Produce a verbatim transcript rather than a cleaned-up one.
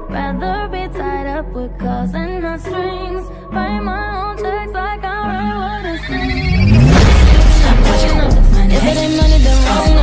Rather be tied up with calls and not strings. Write my own checks like I write what it sings. Stop watching all the money. If it ain't money, then wrong.